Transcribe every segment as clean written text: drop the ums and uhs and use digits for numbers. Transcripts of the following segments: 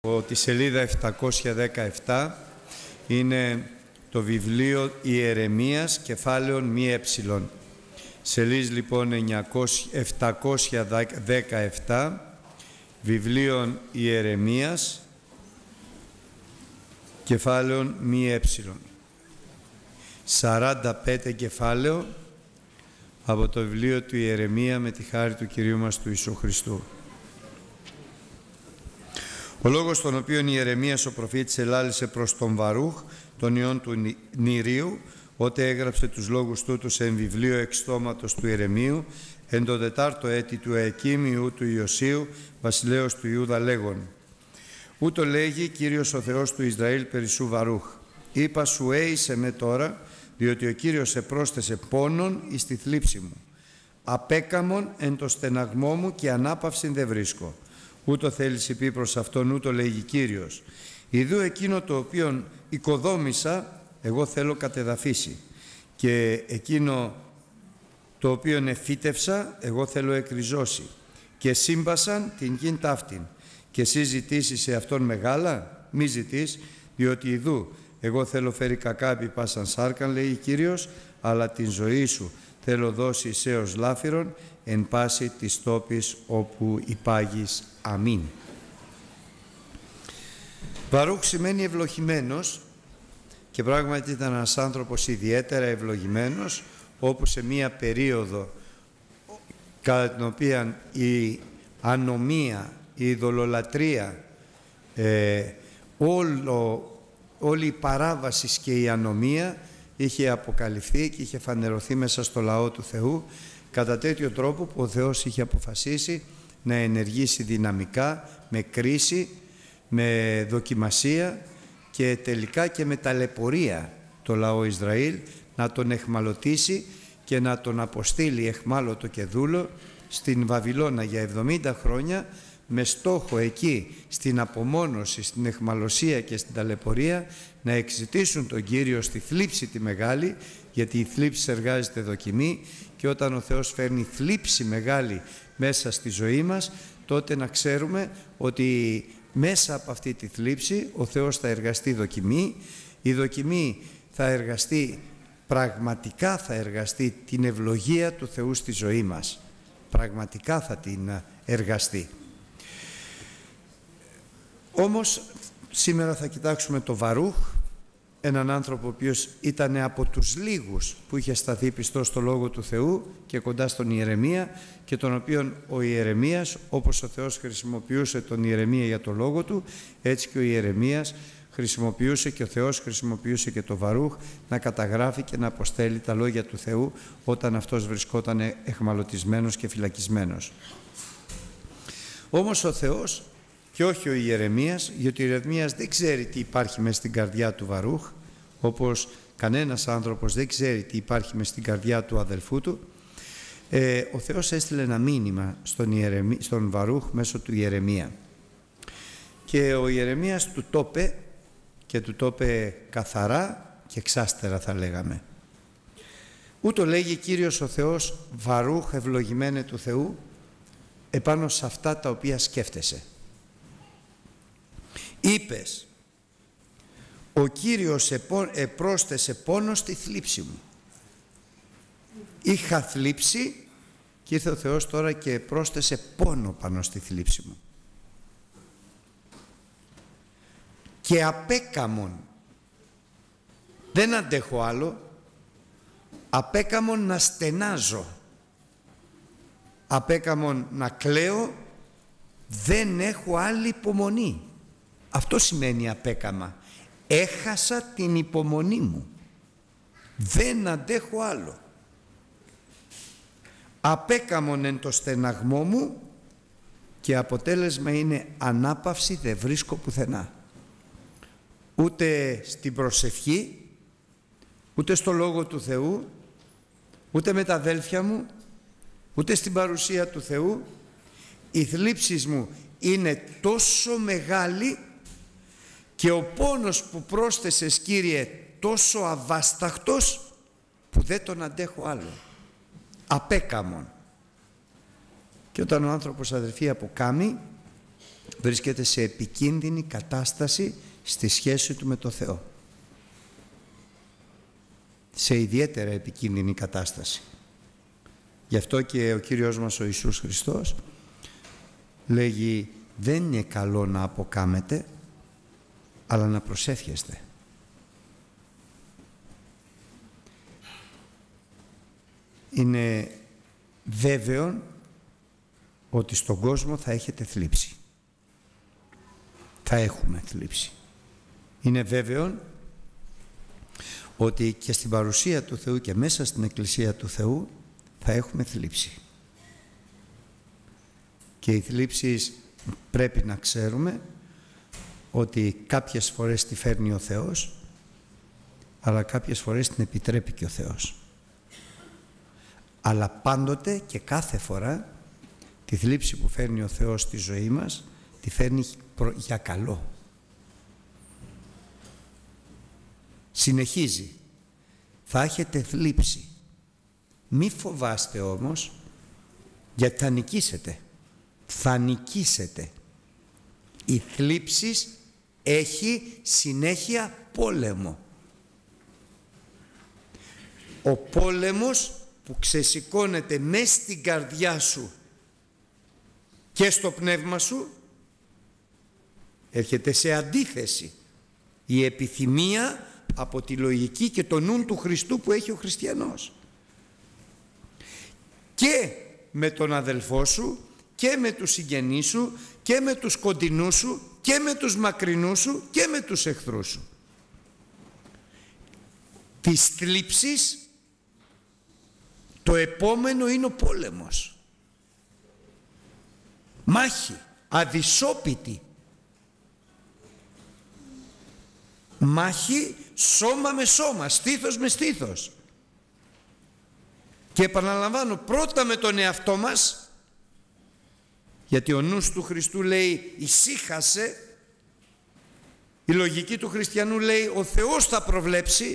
Τη σελίδα 717 είναι το βιβλίο Ιερεμίας, κεφάλαιον μη έψιλον. Σελίδα λοιπόν 717, βιβλίον Ιερεμίας, κεφάλαιον μη έψιλον. 45 κεφάλαιο από το βιβλίο του Ιερεμία με τη χάρη του Κυρίου μας του Ιησού Χριστού. Ο λόγος τον οποίον Ιερεμίας ο προφήτης ελάλησε προς τον Βαρούχ, τον ιόν του Νηρίου, ότε έγραψε τους λόγους τούτους εν βιβλίο εξ στόματος του Ιερεμίου, εν το 4ο έτη του Εκίμιου του Ιωσίου, βασιλέως του Ιούδα λέγον. Ούτω λέγει Κύριος ο Θεός του Ισραήλ περί σου Βαρούχ. Είπα σου έισε με τώρα, διότι ο Κύριος επρόσθεσε πόνον εις τη θλίψη μου. Απέκαμον εν το στεναγμό μου και ανάπαυσιν δεν βρίσκω. Ούτω θέλεις πει προς αυτόν, ούτω λέγει Κύριος. Ιδού εκείνο το οποίον οικοδόμησα, εγώ θέλω κατεδαφίσει. Και εκείνο το οποίον εφύτευσα, εγώ θέλω εκριζώσει. Και σύμπασαν την γην ταύτην. Και εσύ ζητήσεις σε αυτόν μεγάλα, μη ζητείς, διότι ιδού εγώ θέλω φέρει κακά επί πάσαν σάρκαν, λέει Κύριος, αλλά την ζωή σου θέλω δώσει εισέως λάφυρον εν πάση της τόπης όπου υπάγεις. Αμήν. Βαρούχ σημαίνει ευλογημένος και πράγματι ήταν ένας άνθρωπος ιδιαίτερα ευλογημένος, όπου σε μία περίοδο κατά την οποία η ανομία, η ειδωλολατρία, όλη η παράβαση και η ανομία είχε αποκαλυφθεί και είχε φανερωθεί μέσα στο λαό του Θεού, κατά τέτοιο τρόπο που ο Θεός είχε αποφασίσει να ενεργήσει δυναμικά, με κρίση, με δοκιμασία και τελικά και με ταλαιπωρία το λαό Ισραήλ, να τον εχμαλωτήσει και να τον αποστείλει εχμάλωτο και δούλο στην Βαβυλώνα για 70 χρόνια, με στόχο εκεί στην απομόνωση, στην εχμαλωσία και στην ταλαιπωρία να εξητήσουν τον Κύριο στη θλίψη τη μεγάλη, γιατί η θλίψη εργάζεται δοκιμή, και όταν ο Θεός φέρνει θλίψη μεγάλη μέσα στη ζωή μας, τότε να ξέρουμε ότι μέσα από αυτή τη θλίψη ο Θεός θα εργαστεί δοκιμή. Η δοκιμή θα εργαστεί, πραγματικά θα εργαστεί την ευλογία του Θεού στη ζωή μας. Πραγματικά θα την εργαστεί. Όμως σήμερα θα κοιτάξουμε το Βαρούχ, έναν άνθρωπο ο οποίος ήταν από τους λίγους που είχε σταθεί πιστός στο Λόγο του Θεού και κοντά στον Ιερεμία, και τον οποίον ο Ιερεμίας, όπως ο Θεός χρησιμοποιούσε τον Ιερεμία για το Λόγο του, έτσι και ο Ιερεμίας χρησιμοποιούσε και ο Θεός χρησιμοποιούσε και το Βαρούχ να καταγράφει και να αποστέλει τα λόγια του Θεού όταν αυτός βρισκόταν εχμαλωτισμένος και φυλακισμένος. Όμως ο Θεός, και όχι ο Ιερεμίας, γιατί ο Ιερεμίας δεν ξέρει τι υπάρχει μέσα στην καρδιά του Βαρούχ, όπως κανένας άνθρωπος δεν ξέρει τι υπάρχει μέσα στην καρδιά του αδελφού του, ο Θεός έστειλε ένα μήνυμα στον Βαρούχ μέσω του Ιερεμία. Και ο Ιερεμίας του το είπε, και του το είπε καθαρά και εξάστερα θα λέγαμε. Ούτω λέγει Κύριος ο Θεός, Βαρούχ ευλογημένε του Θεού, επάνω σε αυτά τα οποία σκέφτεσαι. Είπες, ο Κύριος επρόσθεσε πόνο στη θλίψη μου. Είχα θλίψη και ήρθε ο Θεός τώρα και πρόσθεσε πόνο πάνω στη θλίψη μου. Και απέκαμον, δεν αντέχω άλλο, απέκαμον να στενάζω, απέκαμον να κλαίω, δεν έχω άλλη υπομονή. Αυτό σημαίνει απέκαμα. Έχασα την υπομονή μου. Δεν αντέχω άλλο. Απέκαμον εν το στεναγμό μου, και αποτέλεσμα είναι ανάπαυση δεν βρίσκω πουθενά. Ούτε στην προσευχή, ούτε στο Λόγο του Θεού, ούτε με τα αδέλφια μου, ούτε στην παρουσία του Θεού. Οι θλίψεις μου είναι τόσο μεγάλη και ο πόνος που πρόσθεσες, Κύριε, τόσο αβάσταχτος που δεν τον αντέχω άλλο. Απέκαμον. Και όταν ο άνθρωπος, αδελφοί, αποκάμει, βρίσκεται σε επικίνδυνη κατάσταση στη σχέση του με το Θεό. Σε ιδιαίτερα επικίνδυνη κατάσταση. Γι' αυτό και ο Κύριος μας ο Ιησούς Χριστός λέγει, δεν είναι καλό να αποκάμετε, αλλά να προσεύχεστε. Είναι βέβαιο ότι στον κόσμο θα έχετε θλίψη. Θα έχουμε θλίψη. Είναι βέβαιο ότι και στην παρουσία του Θεού και μέσα στην Εκκλησία του Θεού θα έχουμε θλίψη. Και οι θλίψεις πρέπει να ξέρουμε ότι κάποιες φορές τη φέρνει ο Θεός, αλλά κάποιες φορές την επιτρέπει και ο Θεός. Αλλά πάντοτε και κάθε φορά τη θλίψη που φέρνει ο Θεός στη ζωή μας, τη φέρνει για καλό. Συνεχίζει. Θα έχετε θλίψη. Μη φοβάστε όμως, γιατί θα νικήσετε. Θα νικήσετε. Η θλίψη έχει συνέχεια πόλεμο. Ο πόλεμος που ξεσηκώνεται μέσα στην καρδιά σου και στο πνεύμα σου έρχεται σε αντίθεση. Η επιθυμία από τη λογική και το νου του Χριστού που έχει ο χριστιανός. Και με τον αδελφό σου και με τους συγγενείς σου και με τους κοντινούς σου και με τους μακρινούς σου και με τους εχθρούς σου. Της θλίψης το επόμενο είναι ο πόλεμος. Μάχη, αδυσόπιτη. Μάχη σώμα με σώμα, στήθος με στήθος. Και επαναλαμβάνω, πρώτα με τον εαυτό μας, γιατί ο νους του Χριστού λέει ησύχασε, η λογική του χριστιανού λέει ο Θεός θα προβλέψει,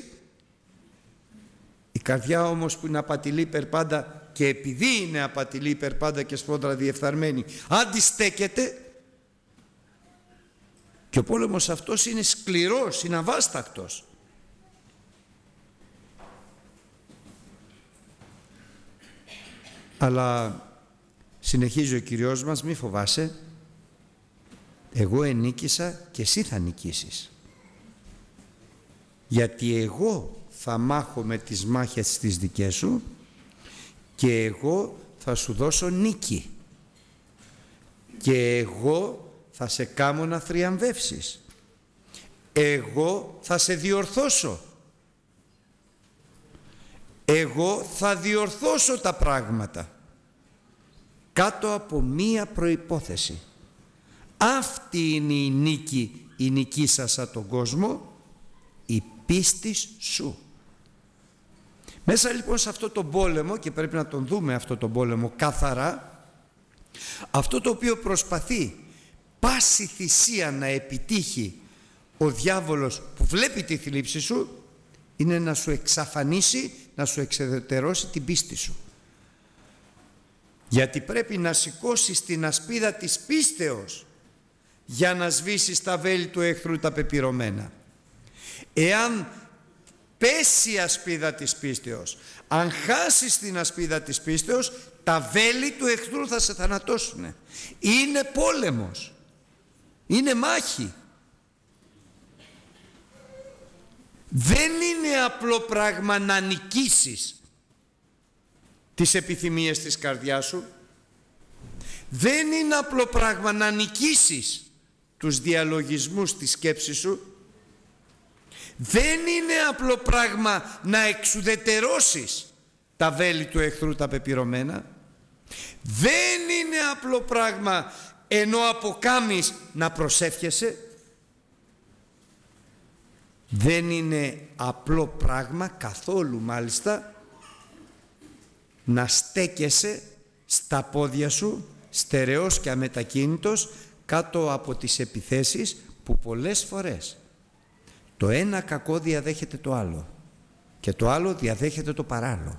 η καρδιά όμως που είναι απατηλή υπερπάντα και επειδή είναι απατηλή υπερπάντα και σφόδρα διεφθαρμένη αντιστέκεται, και ο πόλεμος αυτός είναι σκληρός, είναι αβάστακτος. Αλλά συνεχίζει ο Κυριός μας, μη φοβάσαι, εγώ ενίκησα και εσύ θα νικήσεις. Γιατί εγώ θα μάχω με τις μάχες τις δικές σου και εγώ θα σου δώσω νίκη. Και εγώ θα σε κάμω να θριαμβεύσεις. Εγώ θα σε διορθώσω. Εγώ θα διορθώσω τα πράγματα. Κάτω από μία προϋπόθεση. Αυτή είναι η νίκη, η νικήσασα τον κόσμο, η πίστη σου. Μέσα λοιπόν σε αυτό τον πόλεμο, και πρέπει να τον δούμε αυτό τον πόλεμο καθαρά, αυτό το οποίο προσπαθεί πάση θυσία να επιτύχει ο διάβολος που βλέπει τη θλίψη σου, είναι να σου εξαφανίσει, να σου εξεδετερώσει την πίστη σου. Γιατί πρέπει να σηκώσεις την ασπίδα της πίστεως για να σβήσεις τα βέλη του εχθρού τα πεπειρωμένα. Εάν πέσει η ασπίδα της πίστεως, αν χάσεις την ασπίδα της πίστεως, τα βέλη του εχθρού θα σε θανατώσουν. Είναι πόλεμος. Είναι μάχη. Δεν είναι απλό πράγμα να νικήσεις τις επιθυμίες της καρδιάς σου. Δεν είναι απλό πράγμα να νικήσεις τους διαλογισμούς της σκέψης σου. Δεν είναι απλό πράγμα να εξουδετερώσεις τα βέλη του εχθρού τα πεπειρωμένα. Δεν είναι απλό πράγμα ενώ αποκάμεις να προσεύχεσαι. Δεν είναι απλό πράγμα καθόλου μάλιστα να στέκεσαι στα πόδια σου στερεός και αμετακίνητος κάτω από τις επιθέσεις που πολλές φορές το ένα κακό διαδέχεται το άλλο και το άλλο διαδέχεται το παράλληλο.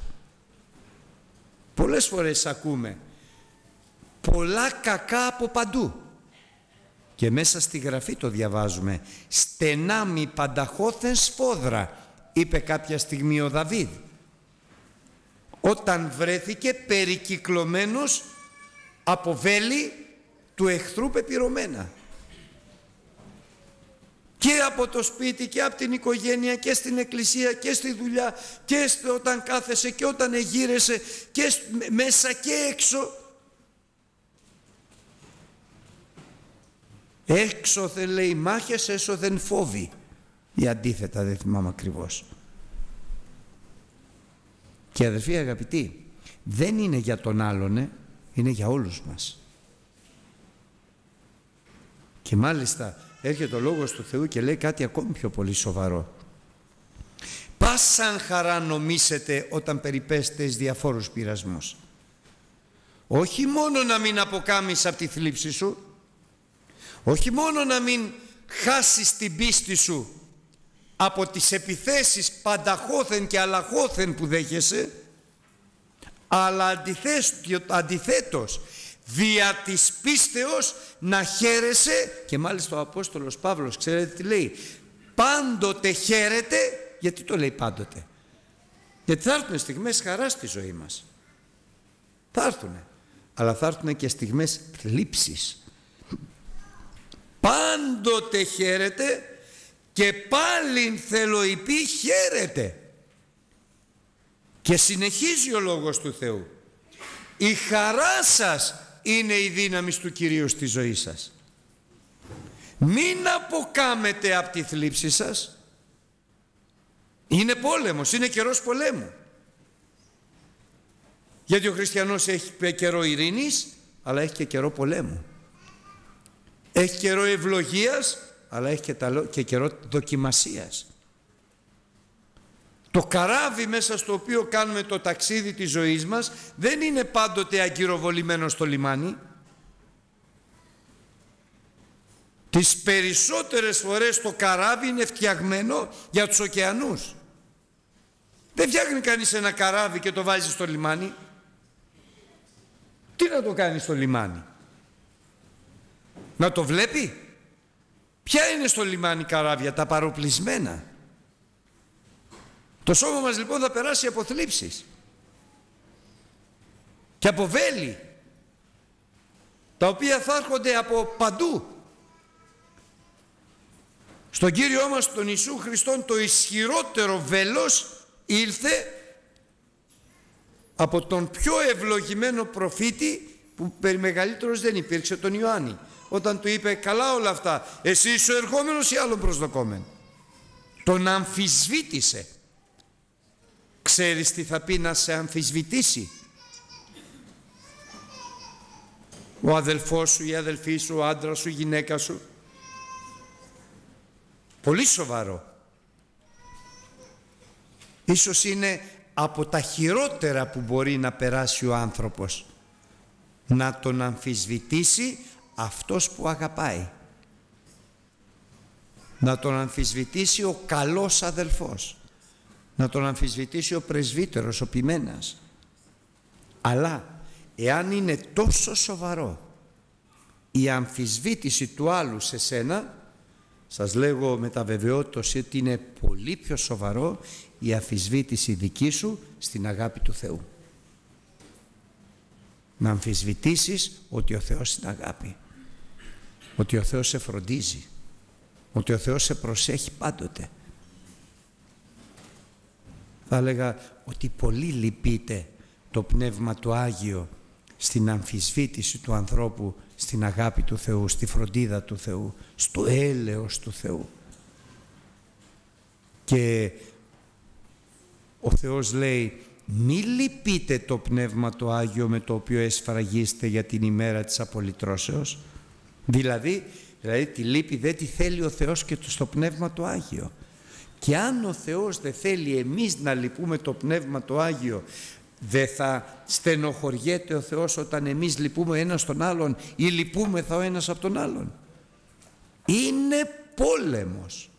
Πολλές φορές ακούμε πολλά κακά από παντού. Και μέσα στη Γραφή το διαβάζουμε. «Στενά μη πανταχώθεν σφόδρα», είπε κάποια στιγμή ο Δαβίδ, όταν βρέθηκε περικυκλωμένος από βέλη του εχθρού πεπυρωμένα. Και από το σπίτι και από την οικογένεια και στην εκκλησία και στη δουλειά και όταν κάθεσε και όταν εγείρεσε και μέσα και έξω. Έξωθεν, λέει, μάχες, έσωθεν φόβοι. Ή αντίθετα, δεν θυμάμαι ακριβώς. Και αδερφοί αγαπητοί, δεν είναι για τον άλλον, είναι για όλους μας. Και μάλιστα έρχεται ο Λόγος του Θεού και λέει κάτι ακόμη πιο πολύ σοβαρό. Πάσαν χαρά νομίσετε όταν περιπέσετε εις διαφόρους πειρασμούς. Όχι μόνο να μην αποκάμεις από τη θλίψη σου, όχι μόνο να μην χάσεις την πίστη σου από τις επιθέσεις πανταχώθεν και αλαχώθεν που δέχεσαι, αλλά αντιθέτως δια της πίστεως να χαίρεσαι. Και μάλιστα ο Απόστολος Παύλος, ξέρετε τι λέει, πάντοτε χαίρεται. Γιατί το λέει πάντοτε? Γιατί θα έρθουν στιγμές χαράς στη ζωή μας, θα έρθουν, αλλά θα έρθουν και στιγμές θλίψης. Πάντοτε χαίρεται και πάλιν θελοειπή χαίρεται. Και συνεχίζει ο Λόγος του Θεού. Η χαρά σας είναι η δύναμη του Κυρίου στη ζωή σας. Μην αποκάμετε από τη θλίψη σας. Είναι πόλεμος, είναι καιρός πολέμου. Γιατί ο χριστιανός έχει καιρό ειρήνης, αλλά έχει και καιρό πολέμου. Έχει καιρό ευλογίας, αλλά έχει και καιρό δοκιμασίας. Το καράβι μέσα στο οποίο κάνουμε το ταξίδι της ζωής μας δεν είναι πάντοτε αγκυροβολημένο στο λιμάνι. Τις περισσότερες φορές το καράβι είναι φτιαγμένο για τους ωκεανούς. Δεν φτιάχνει κανείς ένα καράβι και το βάζει στο λιμάνι. Τι να το κάνει στο λιμάνι? Να το βλέπει? Ποια είναι στο λιμάνι καράβια? Τα παροπλισμένα. Το σώμα μας λοιπόν θα περάσει από θλίψεις και από βέλη, τα οποία θα έρχονται από παντού. Στον Κύριό μας τον Ιησού Χριστόν το ισχυρότερο βέλος ήλθε από τον πιο ευλογημένο προφήτη, που μεγαλύτερος δεν υπήρξε, τον Ιωάννη, όταν του είπε καλά όλα αυτά, εσύ είσαι ο ερχόμενος ή άλλον προσδοκόμενο? Τον αμφισβήτησε. Ξέρεις τι θα πει να σε αμφισβητήσει? Ο αδελφός σου, η αδελφή σου, ο άντρας σου, η γυναίκα σου. Πολύ σοβαρό. Ίσως είναι από τα χειρότερα που μπορεί να περάσει ο άνθρωπος, να τον αμφισβητήσει αυτός που αγαπάει, να τον αμφισβητήσει ο καλός αδελφός, να τον αμφισβητήσει ο πρεσβύτερος, ο ποιμένας. Αλλά εάν είναι τόσο σοβαρό η αμφισβήτηση του άλλου σε σένα, σας λέγω με τα βεβαιότητας ότι είναι πολύ πιο σοβαρό η αμφισβήτηση δική σου στην αγάπη του Θεού. Να αμφισβητήσεις ότι ο Θεός είναι αγάπη, ότι ο Θεός σε φροντίζει, ότι ο Θεός σε προσέχει πάντοτε. Θα έλεγα ότι πολύ λυπείται το Πνεύμα το Άγιο στην αμφισβήτηση του ανθρώπου στην αγάπη του Θεού, στη φροντίδα του Θεού, στο έλεος του Θεού. Και ο Θεός λέει, μη λυπείτε το Πνεύμα το Άγιο με το οποίο εσφραγίστε για την ημέρα της απολυτρώσεως. Δηλαδή τη λύπη δεν τη θέλει ο Θεός και στο Πνεύμα το Άγιο. Και αν ο Θεός δεν θέλει εμείς να λυπούμε το Πνεύμα το Άγιο, δεν θα στενοχωριέται ο Θεός όταν εμείς λυπούμε ένας τον άλλον ή λυπούμεθα ο ένας από τον άλλον? Είναι πόλεμος.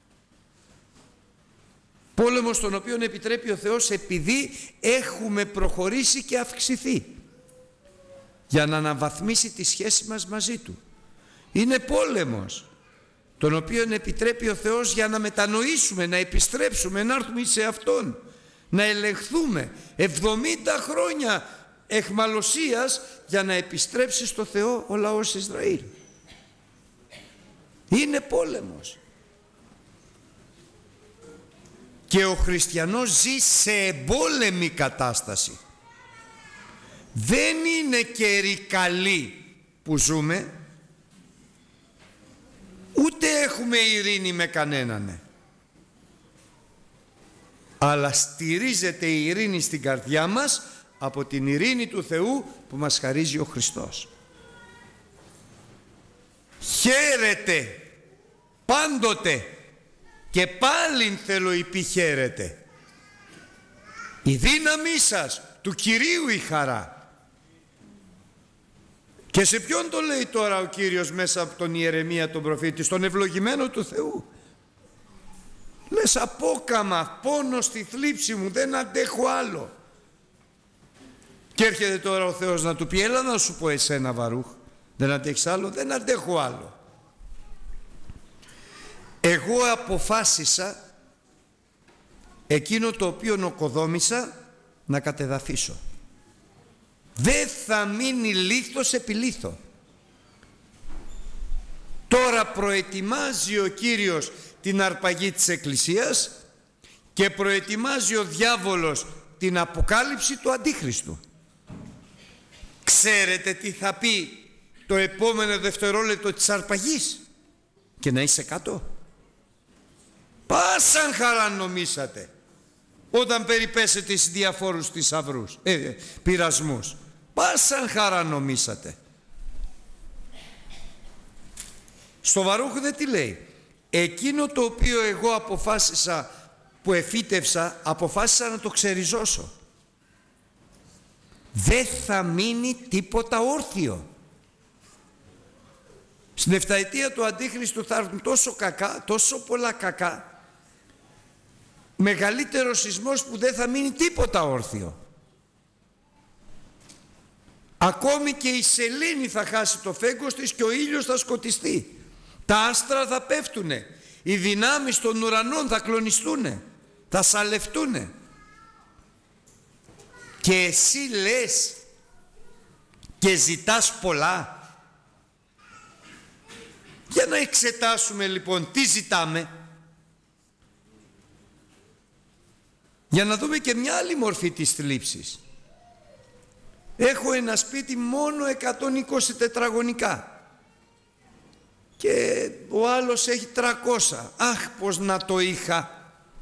Πόλεμος τον οποίο επιτρέπει ο Θεός επειδή έχουμε προχωρήσει και αυξηθεί, για να αναβαθμίσει τη σχέση μας μαζί Του. Είναι πόλεμος, τον οποίον επιτρέπει ο Θεός για να μετανοήσουμε, να επιστρέψουμε, να έρθουμε σε Αυτόν, να ελεγχθούμε 70 χρόνια εχμαλωσίας για να επιστρέψει στο Θεό ο λαός Ισραήλ. Είναι πόλεμος. Και ο χριστιανός ζει σε εμπόλεμη κατάσταση. Δεν είναι καιροί καλοί που ζούμε, ούτε έχουμε ειρήνη με κανέναν. Αλλά στηρίζεται η ειρήνη στην καρδιά μας από την ειρήνη του Θεού που μας χαρίζει ο Χριστός. Χαίρετε πάντοτε, και πάλιν θέλω υπή χαίρετε. Η δύναμή σας, του Κυρίου η χαρά. Και σε ποιον το λέει τώρα ο Κύριος μέσα από τον Ιερεμία τον προφήτη? Στον ευλογημένο του Θεού. Λες, απόκαμα, πόνο στη θλίψη μου, δεν αντέχω άλλο. Και έρχεται τώρα ο Θεός να του πει, έλα να σου πω εσένα Βαρούχ, δεν αντέχεις άλλο? Δεν αντέχω άλλο. Εγώ αποφάσισα εκείνο το οποίο νοκοδόμησα να κατεδαφίσω. Δεν θα μείνει λίθος επί λίθο. Τώρα προετοιμάζει ο Κύριος την αρπαγή της Εκκλησίας και προετοιμάζει ο διάβολος την αποκάλυψη του Αντίχριστου. Ξέρετε τι θα πει το επόμενο δευτερόλεπτο της αρπαγής? Και να είσαι κάτω. Πάσαν χαρά νομίσατε όταν περιπέσετε στις διαφόρους θησαυρούς, πειρασμούς. Πάσαν χαρά νομίσατε. Στο Βαρούχ δεν τι λέει? Εκείνο το οποίο εγώ αποφάσισα, που εφύτευσα, αποφάσισα να το ξεριζώσω. Δεν θα μείνει τίποτα όρθιο. Στην εφταετία του Αντίχριστου θα έρθουν τόσο κακά, τόσο πολλά κακά, μεγαλύτερος σεισμός που δεν θα μείνει τίποτα όρθιο. Ακόμη και η σελήνη θα χάσει το φέγγος της και ο ήλιος θα σκοτιστεί. Τα άστρα θα πέφτουνε, οι δυνάμεις των ουρανών θα κλονιστούνε, θα σαλευτούνε. Και εσύ λες και ζητάς πολλά. Για να εξετάσουμε λοιπόν τι ζητάμε, για να δούμε και μια άλλη μορφή της θλίψης. Έχω ένα σπίτι μόνο 120 τετραγωνικά και ο άλλος έχει 300. Αχ, πως να το είχα.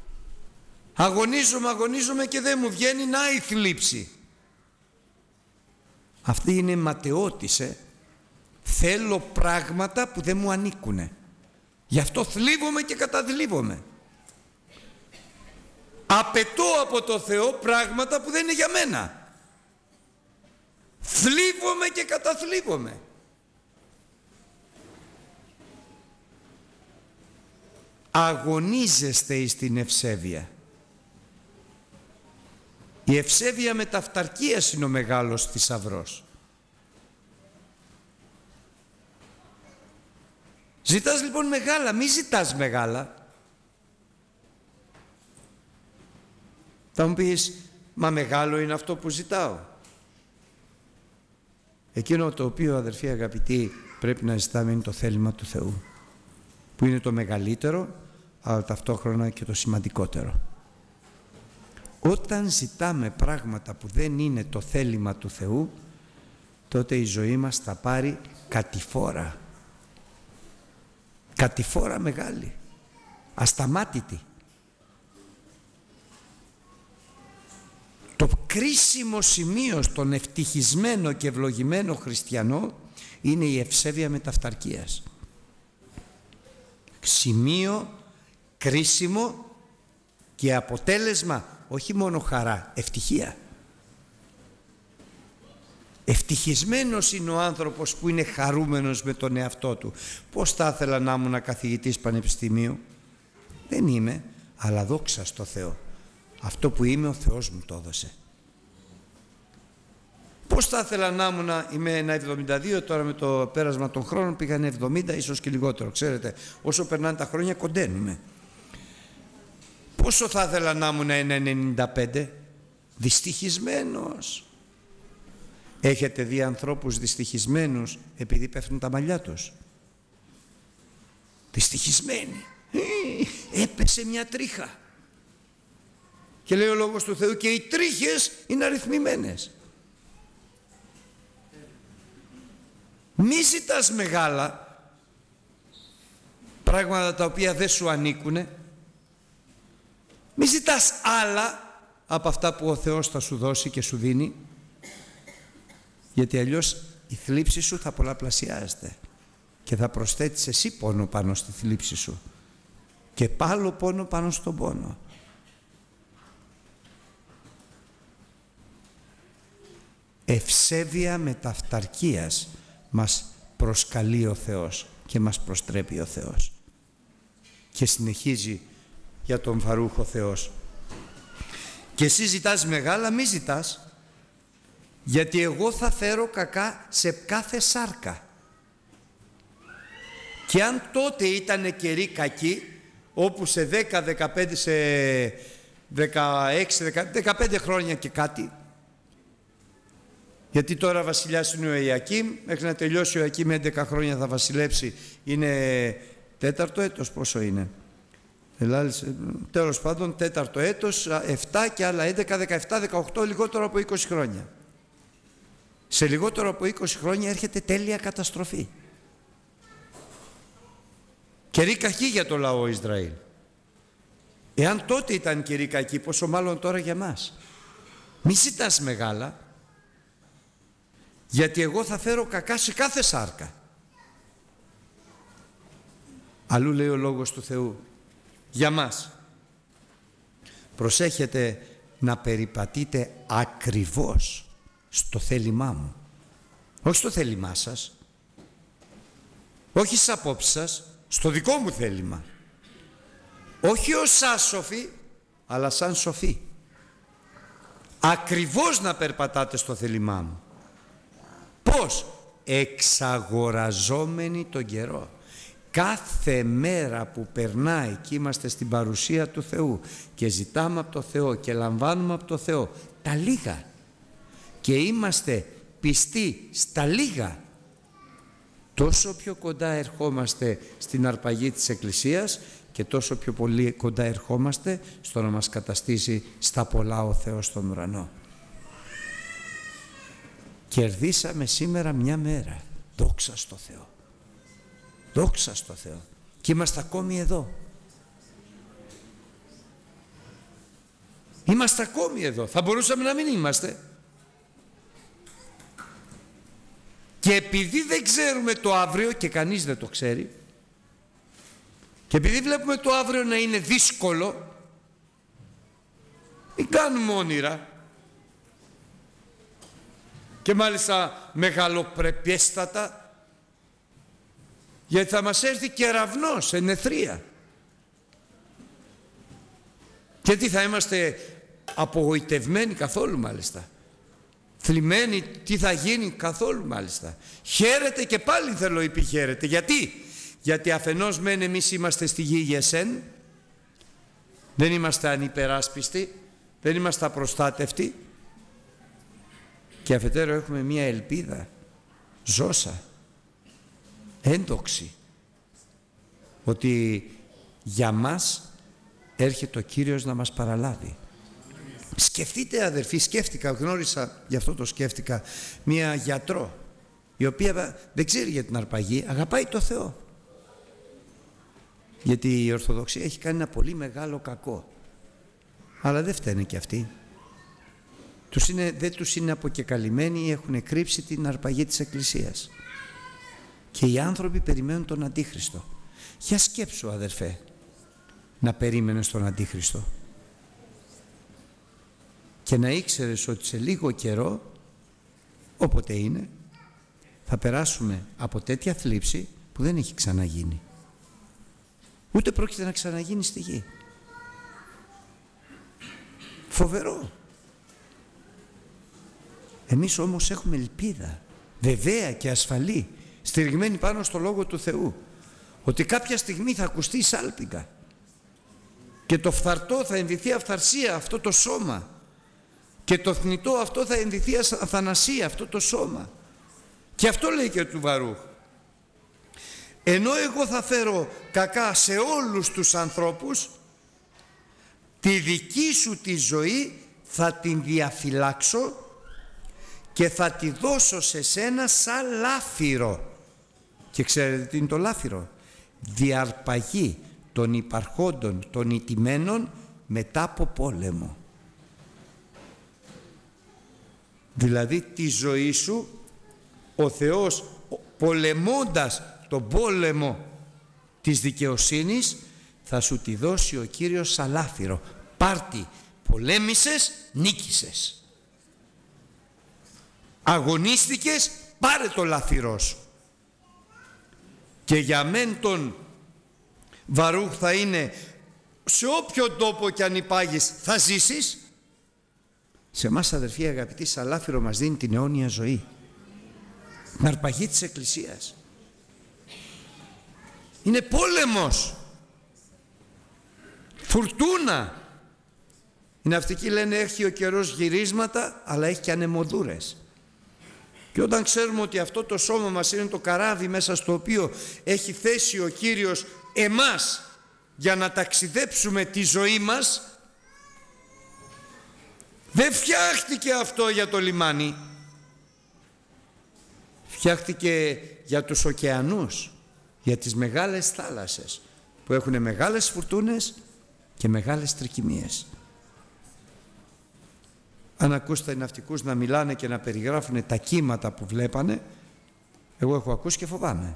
Αγωνίζομαι και δεν μου βγαίνει, να η θλίψη. Αυτή είναι ματαιότης, Θέλω πράγματα που δεν μου ανήκουνε. Γι' αυτό θλίβομαι και καταθλίβομαι. Απαιτώ από το Θεό πράγματα που δεν είναι για μένα. Θλίβομαι και καταθλίβομαι. Αγωνίζεστε εις την ευσέβεια. Η ευσέβεια μεταυταρκείας είναι ο μεγάλος θησαυρός. Ζητάς λοιπόν μεγάλα, μη ζητάς μεγάλα. Θα μου πεις, μα μεγάλο είναι αυτό που ζητάω. Εκείνο το οποίο, αδερφοί αγαπητοί, πρέπει να ζητάμε είναι το θέλημα του Θεού, που είναι το μεγαλύτερο, αλλά ταυτόχρονα και το σημαντικότερο. Όταν ζητάμε πράγματα που δεν είναι το θέλημα του Θεού, τότε η ζωή μας θα πάρει κατηφόρα. Κατηφόρα μεγάλη, ασταμάτητη. Το κρίσιμο σημείο στον ευτυχισμένο και ευλογημένο χριστιανό είναι η ευσέβεια μεταυταρκείας. Σημείο κρίσιμο και αποτέλεσμα όχι μόνο χαρά, ευτυχία. Ευτυχισμένος είναι ο άνθρωπος που είναι χαρούμενος με τον εαυτό του. Πώς θα ήθελα να ήμουν καθηγητής πανεπιστημίου? Δεν είμαι, αλλά δόξα στο Θεό. Αυτό που είμαι ο Θεός μου το έδωσε. Πώς θα ήθελα να ήμουν, είμαι ένα 72, τώρα με το πέρασμα των χρόνων πήγανε 70, ίσως και λιγότερο. Ξέρετε, όσο περνάνε τα χρόνια κοντένουμε. Πόσο θα ήθελα να ήμουν ένα 95, δυστυχισμένος. Έχετε δει ανθρώπους δυστυχισμένους επειδή πέφτουν τα μαλλιά τους? Δυστυχισμένοι. Έπεσε μια τρίχα. Και λέει ο Λόγος του Θεού, και οι τρίχες είναι αριθμημένες. Μη ζητάς μεγάλα πράγματα τα οποία δεν σου ανήκουνε. Μη ζητάς άλλα από αυτά που ο Θεός θα σου δώσει και σου δίνει, γιατί αλλιώς η θλίψη σου θα πολλαπλασιάζεται και θα προσθέτεις εσύ πόνο πάνω στη θλίψη σου και πάλι πόνο πάνω στον πόνο. Ευσέβεια μεταυταρκείας μας προσκαλεί ο Θεός και μας προστρέπει ο Θεός. Και συνεχίζει για τον Βαρούχο Θεός. Και εσύ ζητάς μεγάλα, μη ζητάς, γιατί εγώ θα φέρω κακά σε κάθε σάρκα. Και αν τότε ήταν καιροί κακοί, όπου σε 10, 15, σε 16, 15 χρόνια και κάτι, γιατί τώρα βασιλιάς είναι ο Ιακίμ, μέχρι να τελειώσει ο Ιακίμ 11 χρόνια θα βασιλέψει, είναι τέταρτο έτος, πόσο είναι? Τέλος πάντων, τέταρτο έτος, 7 και άλλα 11, 17, 18, λιγότερο από 20 χρόνια. Σε λιγότερο από 20 χρόνια έρχεται τέλεια καταστροφή. Καιροί κακοί για το λαό Ισραήλ. Εάν τότε ήταν καιροί κακοί, πόσο μάλλον τώρα για μας. Μη ζητάς μεγάλα, γιατί εγώ θα φέρω κακά σε κάθε σάρκα. Αλλού λέει ο Λόγος του Θεού για μας. Προσέχετε να περιπατείτε ακριβώς στο θέλημά μου. Όχι στο θέλημά σας, όχι στις απόψεις σας, στο δικό μου θέλημα. Όχι ως άσοφοι, αλλά σαν σοφοί. Ακριβώς να περπατάτε στο θέλημά μου. Πώς? Εξαγοραζόμενοι τον καιρό. Κάθε μέρα που περνάει και είμαστε στην παρουσία του Θεού και ζητάμε από το Θεό και λαμβάνουμε από το Θεό τα λίγα και είμαστε πιστοί στα λίγα, τόσο πιο κοντά ερχόμαστε στην αρπαγή της Εκκλησίας και τόσο πιο πολύ κοντά ερχόμαστε στο να μας καταστήσει στα πολλά ο Θεός στον ουρανό. Κερδίσαμε σήμερα μια μέρα. Δόξα στο Θεό. Δόξα στο Θεό. Και είμαστε ακόμη εδώ. Είμαστε ακόμη εδώ. Θα μπορούσαμε να μην είμαστε. Και επειδή δεν ξέρουμε το αύριο, και κανείς δεν το ξέρει, και επειδή βλέπουμε το αύριο να είναι δύσκολο, μην κάνουμε όνειρα. Και μάλιστα μεγαλοπρεπέστατα, γιατί θα μας έρθει κεραυνός εν αιθρία. Και τι, θα είμαστε απογοητευμένοι? Καθόλου μάλιστα. Θλιμμένοι, τι θα γίνει? Καθόλου μάλιστα. Χαίρετε, και πάλι θέλω επιχαίρετε. Γιατί αφενός μεν εμείς είμαστε στη γη γεσέν, δεν είμαστε ανυπεράσπιστοι, δεν είμαστε απροστάτευτοι, και αφετέρου έχουμε μία ελπίδα ζώσα, έντοξη, ότι για μας έρχεται ο Κύριος να μας παραλάβει. Σκεφτείτε αδερφοί, γνώρισα, γι' αυτό το σκέφτηκα, μία γιατρό, η οποία δεν ξέρει για την αρπαγή, αγαπάει το Θεό. Γιατί η Ορθοδοξία έχει κάνει ένα πολύ μεγάλο κακό. Αλλά δεν φταίνε και αυτοί. Δεν τους είναι αποκεκαλυμμένοι, έχουν κρύψει την αρπαγή της Εκκλησίας. Και οι άνθρωποι περιμένουν τον Αντίχριστο. Για σκέψου αδερφέ, να περίμενες τον Αντίχριστο και να ήξερες ότι σε λίγο καιρό, όποτε είναι, θα περάσουμε από τέτοια θλίψη που δεν έχει ξαναγίνει. Ούτε πρόκειται να ξαναγίνει στη γη. Φοβερό. Εμείς όμως έχουμε ελπίδα, βεβαία και ασφαλή, στηριγμένη πάνω στο Λόγο του Θεού, ότι κάποια στιγμή θα ακουστεί η σάλπιγγα και το φθαρτό θα ενδυθεί αυθαρσία, αυτό το σώμα, και το θνητό αυτό θα ενδυθεί αθανασία, αυτό το σώμα. Και αυτό λέει και του Βαρούχ. Ενώ εγώ θα φέρω κακά σε όλους τους ανθρώπους, τη δική σου τη ζωή θα την διαφυλάξω και θα τη δώσω σε σένα σαν λάφυρο. Και ξέρετε τι είναι το λάφυρο? Διαρπαγή των υπαρχόντων, των ηττημένων μετά από πόλεμο. Δηλαδή τη ζωή σου ο Θεός, πολεμώντας τον πόλεμο της δικαιοσύνης, θα σου τη δώσει ο Κύριος σαν λάφυρο. Πάρτι, πολέμησες, νίκησες. Αγωνίστηκες, πάρε το λάφυρό σου. Και για μεν τον Βαρούχ θα είναι, σε όποιο τόπο κι αν υπάγεις θα ζήσεις. Σε εμάς, αδερφοί αγαπητοί, σαν λάφυρο μας δίνει την αιώνια ζωή, την αρπαγή της Εκκλησίας. Είναι πόλεμος, φουρτούνα. Οι ναυτικοί λένε έχει ο καιρός γυρίσματα, αλλά έχει και ανεμοδούρες. Και όταν ξέρουμε ότι αυτό το σώμα μας είναι το καράβι μέσα στο οποίο έχει θέσει ο Κύριος εμάς για να ταξιδέψουμε τη ζωή μας, δεν φτιάχτηκε αυτό για το λιμάνι. Φτιάχτηκε για τους ωκεανούς, για τις μεγάλες θάλασσες που έχουν μεγάλες φουρτούνες και μεγάλες τρικυμίες. Αν ακούσετε ναυτικούς να μιλάνε και να περιγράφουν τα κύματα που βλέπανε, εγώ έχω ακούσει και φοβάμαι.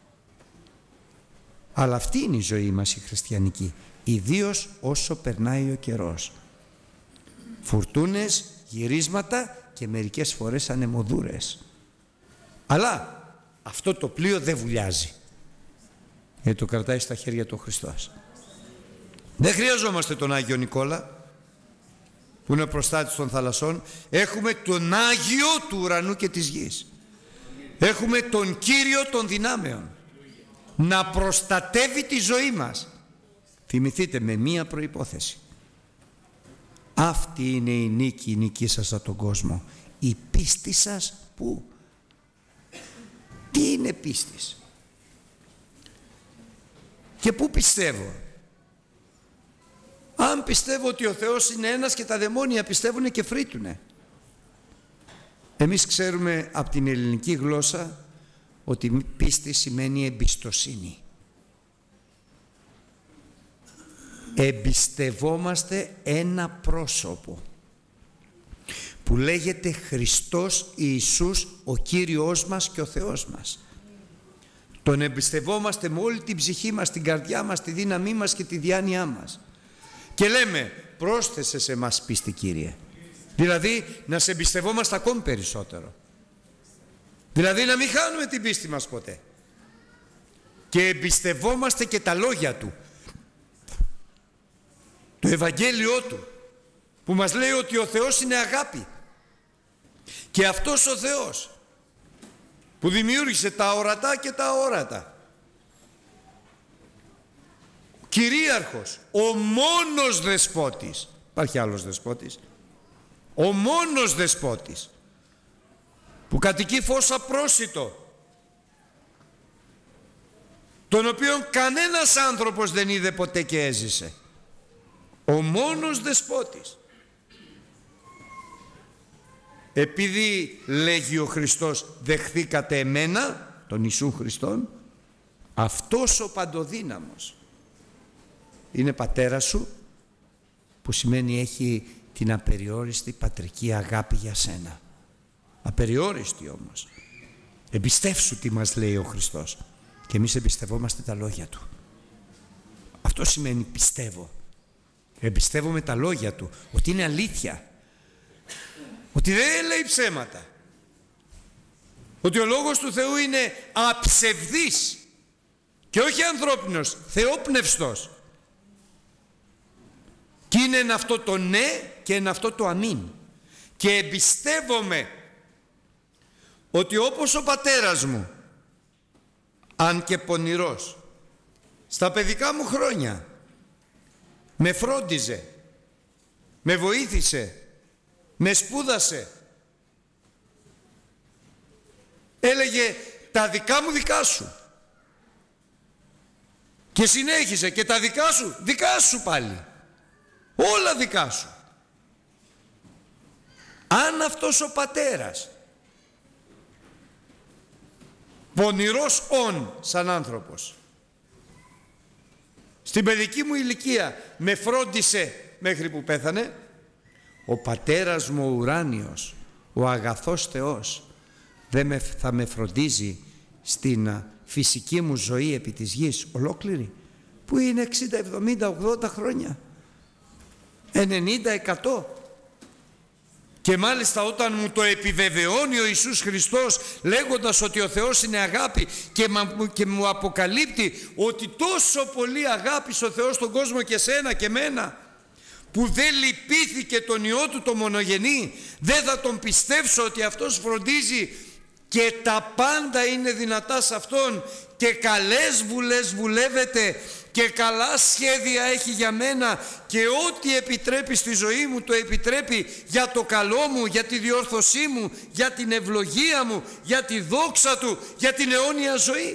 Αλλά αυτή είναι η ζωή μας η χριστιανική, ιδίως όσο περνάει ο καιρός. Φουρτούνες, γυρίσματα και μερικές φορές ανεμοδούρες. Αλλά αυτό το πλοίο δεν βουλιάζει, γιατί το κρατάει στα χέρια του ο Χριστός. Δεν χρειαζόμαστε τον Άγιο Νικόλα που είναι προστάτης των θαλασσών. Έχουμε τον Άγιο του ουρανού και της γης. Έχουμε τον Κύριο των δυνάμεων να προστατεύει τη ζωή μας. Θυμηθείτε, με μία προϋπόθεση. Αυτή είναι η νίκη σας από τον κόσμο. Η πίστη σας που? Τι είναι πίστης? Και πού πιστεύω? Αν πιστεύω ότι ο Θεός είναι ένας και τα δαιμόνια πιστεύουν και φρύτουνε. Εμείς ξέρουμε από την ελληνική γλώσσα ότι πίστη σημαίνει εμπιστοσύνη. Εμπιστευόμαστε ένα πρόσωπο που λέγεται Χριστός Ιησούς, ο Κύριος μας και ο Θεός μας. Τον εμπιστευόμαστε με όλη την ψυχή μας, την καρδιά μας, τη δύναμή μας και τη διάνοιά μας. Και λέμε, πρόσθεσε σε μας πίστη, Κύριε. Δηλαδή να σε εμπιστευόμαστε ακόμη περισσότερο. Δηλαδή να μην χάνουμε την πίστη μας ποτέ. Και εμπιστευόμαστε και τα λόγια Του, το Ευαγγέλιό Του, που μας λέει ότι ο Θεός είναι αγάπη. Και αυτός ο Θεός που δημιούργησε τα ορατά και τα αόρατα, κυρίαρχος, ο μόνος δεσπότης, υπάρχει άλλος δεσπότης, ο μόνος δεσπότης που κατοικεί φως απρόσιτο, τον οποίον κανένας άνθρωπος δεν είδε ποτέ και έζησε, ο μόνος δεσπότης. Επειδή λέγει ο Χριστός δεχθήκατε εμένα, τον Ιησού Χριστόν, αυτός ο παντοδύναμος είναι πατέρας σου, που σημαίνει έχει την απεριόριστη πατρική αγάπη για σένα. Απεριόριστη όμως. Εμπιστεύσου τι μας λέει ο Χριστός. Και εμείς εμπιστευόμαστε τα λόγια Του. Αυτό σημαίνει πιστεύω. Εμπιστεύομαι τα λόγια Του, ότι είναι αλήθεια, ότι δεν λέει ψέματα, ότι ο Λόγος του Θεού είναι αψευδής και όχι ανθρώπινος, θεόπνευστος. Και είναι αυτό το ναι και είναι αυτό το αμήν. Και εμπιστεύομαι ότι όπως ο πατέρας μου, αν και πονηρός, στα παιδικά μου χρόνια με φρόντιζε, με βοήθησε, με σπούδασε, έλεγε τα δικά μου δικά σου, και συνέχισε και τα δικά σου πάλι, όλα δικά σου. Αν αυτός ο πατέρας, πονηρός σαν άνθρωπος, στην παιδική μου ηλικία με φρόντισε μέχρι που πέθανε, ο πατέρας μου ο ουράνιος, ο αγαθός Θεός, δεν θα με φροντίζει στην φυσική μου ζωή επί της γης ολόκληρη, που είναι 60, 70, 80 χρόνια, 90, 100. Και μάλιστα όταν μου το επιβεβαιώνει ο Ιησούς Χριστός, λέγοντας ότι ο Θεός είναι αγάπη, και μου αποκαλύπτει ότι τόσο πολύ αγάπησε ο Θεός τον κόσμο και σένα και μένα, που δεν λυπήθηκε τον Υιό Του το μονογενή, δεν θα τον πιστέψω ότι Αυτός φροντίζει και τα πάντα είναι δυνατά σε Αυτόν, και καλές βουλές βουλεύεται και καλά σχέδια έχει για μένα, και ό,τι επιτρέπει στη ζωή μου το επιτρέπει για το καλό μου, για τη διόρθωσή μου, για την ευλογία μου, για τη δόξα Του, για την αιώνια ζωή.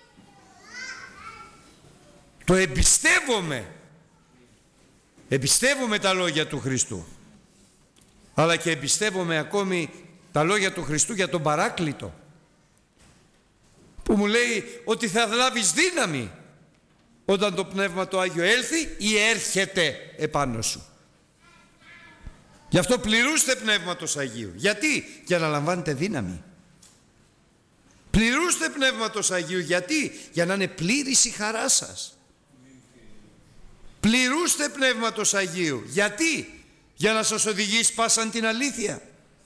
Το εμπιστεύομαι. Εμπιστεύομαι τα λόγια του Χριστού, αλλά και εμπιστεύομαι ακόμη τα λόγια του Χριστού για τον Παράκλητο, που μου λέει ότι θα λάβεις δύναμη όταν το Πνεύμα το Άγιο έλθει ή έρχεται επάνω σου. Γι' αυτό πληρούστε Πνεύματος Αγίου. Γιατί? Για να λαμβάνετε δύναμη. Πληρούστε Πνεύματος Αγίου. Γιατί? Για να είναι πλήρης η χαρά σας. Πληρούστε Πνεύματος Αγίου. Γιατί? Για να σας οδηγήσει πάσαν την αλήθεια.